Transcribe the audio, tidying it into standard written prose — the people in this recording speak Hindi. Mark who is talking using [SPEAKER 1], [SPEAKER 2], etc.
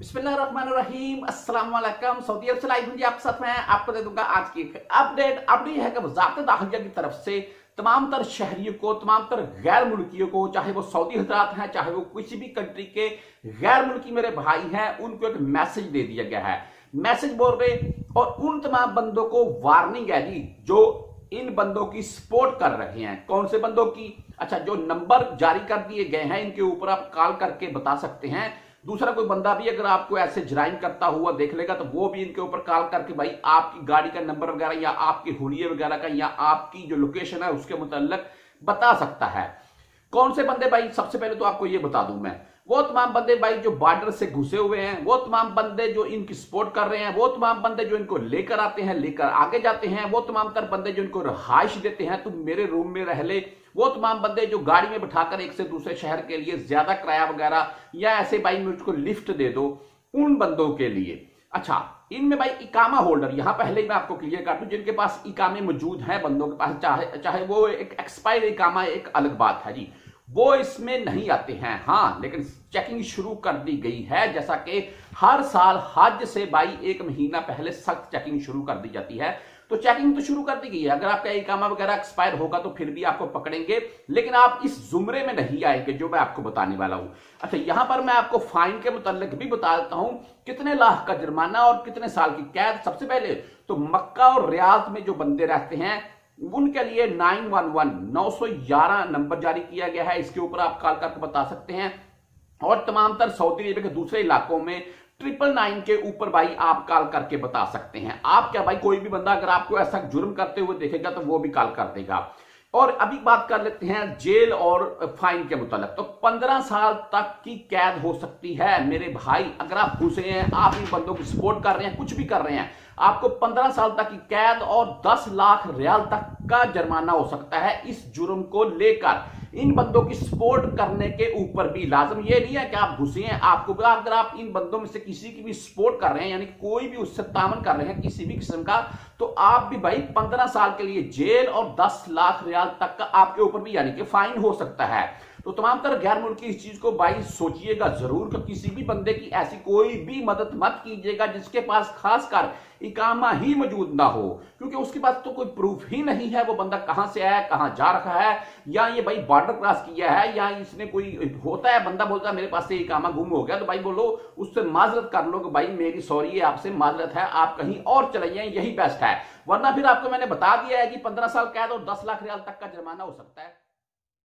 [SPEAKER 1] बिस्मिल्लाहिर्रहमानिर्रहीम, अस्सलाम वालेकुम। सऊदी अरब से लाइव हूं जी आपके साथ। मैं आपको दे दूंगा आज की अपडेट। अपडेट है कि वज़ारत दाखिला की तरफ से तमाम तर शहरियों को, तमाम तर गैर मुल्कियों को, चाहे वो सऊदी हजरात हैं, चाहे वो किसी भी कंट्री के गैर मुल्की मेरे भाई हैं, उनको एक मैसेज दे दिया गया है। मैसेज बोल रहे और उन तमाम बंदों को वार्निंग है जी जो इन बंदों की सपोर्ट कर रहे हैं। कौन से बंदों की? अच्छा, जो नंबर जारी कर दिए गए हैं इनके ऊपर आप कॉल करके बता सकते हैं। दूसरा कोई बंदा भी अगर आपको ऐसे जराइम करता हुआ देख लेगा तो वो भी इनके ऊपर कॉल करके भाई आपकी गाड़ी का नंबर वगैरह या आपकी हुलिये वगैरह का या आपकी जो लोकेशन है उसके मुताल्लिक बता सकता है। कौन से बंदे भाई? सबसे पहले तो आपको ये बता दूं मैं, वो तमाम बंदे भाई जो बॉर्डर से घुसे हुए हैं, वो तमाम बंदे जो इनकी सपोर्ट कर रहे हैं, वो तमाम बंदे जो इनको लेकर आते हैं, लेकर आगे जाते हैं, वो तमाम तर बंदे जो इनको रहाइश देते हैं, तुम मेरे रूम में रह ले, वो तमाम बंदे जो गाड़ी में बिठाकर एक से दूसरे शहर के लिए ज्यादा किराया वगैरह या ऐसे भाई मुझको लिफ्ट दे दो, उन बंदों के लिए। अच्छा, इनमें भाई इकामा होल्डर, यहां पहले ही मैं आपको क्लियर कर दूं, जिनके पास इकामे मौजूद हैं बंदों के पास, चाहे वो एक एक्सपायर इकामा, एक अलग बात है जी, वो इसमें नहीं आते हैं। हाँ, लेकिन चेकिंग शुरू कर दी गई है, जैसा कि हर साल हज से भाई एक महीना पहले सख्त चेकिंग शुरू कर दी जाती है। तो चेकिंग तो शुरू कर दी गई है। अगर आपका इकामा वगैरह एक्सपायर होगा तो फिर भी आपको पकड़ेंगे, लेकिन आप इस जुमरे में नहीं आएंगे जो मैं आपको बताने वाला हूं। अच्छा, यहां पर मैं आपको फाइन के मुतालिक भी बता देता हूं, कितने लाख का जुर्माना और कितने साल की कैद। सबसे पहले तो मक्का और रियाद में जो बंदे रहते हैं उनके लिए 911 नंबर जारी किया गया है। इसके ऊपर आप कॉल करके बता सकते हैं। और तमाम तर सऊदी अरब के दूसरे इलाकों में 999 के ऊपर भाई आप कॉल करके बता सकते हैं। आप क्या भाई, कोई भी बंदा अगर आपको ऐसा जुर्म करते हुए देखेगा तो वो भी कॉल कर देगा। और अभी बात कर लेते हैं जेल और फाइन के मुतालिक। तो 15 साल तक की कैद हो सकती है मेरे भाई। अगर आप घुसे हैं, आप इन बंदों की सपोर्ट कर रहे हैं, कुछ भी कर रहे हैं, आपको 15 साल तक की कैद और 10 लाख रियाल तक का जुर्माना हो सकता है इस जुर्म को लेकर। इन बंदों की सपोर्ट करने के ऊपर भी लाजम ये नहीं है कि आप घुसे हैं, आपको अगर आप इन बंदों में से किसी की भी सपोर्ट कर रहे हैं, यानी कोई भी उससे तामन कर रहे हैं किसी भी किस्म का, तो आप भी भाई 15 साल के लिए जेल और 10 लाख रियाल तक का आपके ऊपर भी यानी कि फाइन हो सकता है। तो तमाम तरह गैर मुल्की इस चीज को भाई सोचिएगा जरूर कि किसी भी बंदे की ऐसी कोई भी मदद मत कीजिएगा जिसके पास खासकर इकामा ही मौजूद ना हो, क्योंकि उसके पास तो कोई प्रूफ ही नहीं है वो बंदा कहां से आया, कहां जा रहा है, या ये भाई बॉर्डर क्रॉस किया है, या इसने कोई होता है बंदा बोलता है मेरे पास से इकामा गुम हो गया, तो भाई बोलो उससे माजरत कर लो कि भाई मेरी सॉरी है, आपसे माजरत है, आप कहीं और चले जाएं, यही बेस्ट है। वरना फिर आपको मैंने बता दिया है कि 15 साल कैद और 10 लाख रियाल तक का जुर्माना हो सकता है।